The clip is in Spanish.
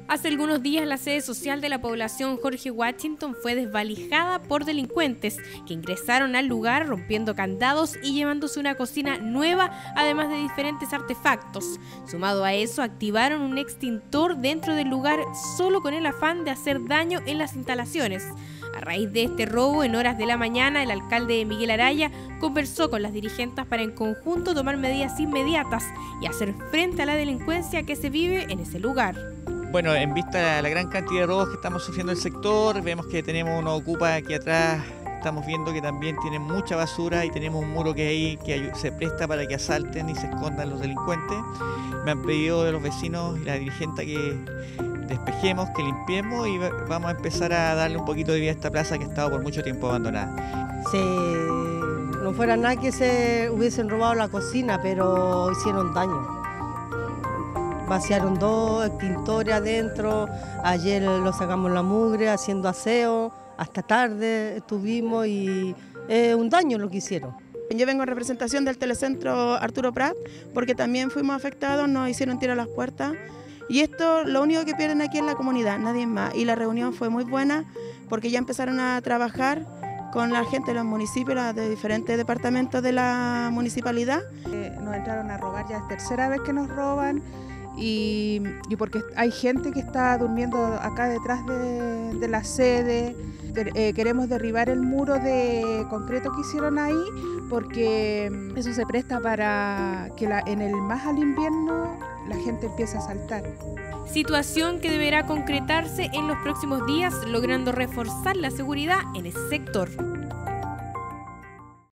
Hace algunos días la sede social de la población Jorge Washington fue desvalijada por delincuentes que ingresaron al lugar rompiendo candados y llevándose una cocina nueva, además de diferentes artefactos. Sumado a eso, activaron un extintor dentro del lugar solo con el afán de hacer daño en las instalaciones. A raíz de este robo, en horas de la mañana, el alcalde Miguel Araya conversó con las dirigentes para en conjunto tomar medidas inmediatas y hacer frente a la delincuencia que se vive en ese lugar. Bueno, en vista a la gran cantidad de robos que estamos sufriendo en el sector, vemos que tenemos una ocupa aquí atrás, estamos viendo que también tienen mucha basura y tenemos un muro que ahí que se presta para que asalten y se escondan los delincuentes. Me han pedido de los vecinos y la dirigente que despejemos, que limpiemos y vamos a empezar a darle un poquito de vida a esta plaza que ha estado por mucho tiempo abandonada. Si no fuera nada que se hubiesen robado la cocina, pero hicieron daño. Vaciaron 2 extintores adentro, ayer lo sacamos la mugre haciendo aseo, hasta tarde estuvimos y es un daño lo que hicieron. Yo vengo en representación del Telecentro Arturo Prat porque también fuimos afectados, nos hicieron tirar las puertas y esto lo único que pierden aquí es la comunidad, nadie más. Y la reunión fue muy buena porque ya empezaron a trabajar con la gente de los municipios, de diferentes departamentos de la municipalidad. Nos entraron a robar, ya es tercera vez que nos roban. Y porque hay gente que está durmiendo acá detrás de la sede. Queremos derribar el muro de concreto que hicieron ahí porque eso se presta para que en el más al invierno la gente empiece a saltar. Situación que deberá concretarse en los próximos días, logrando reforzar la seguridad en ese sector.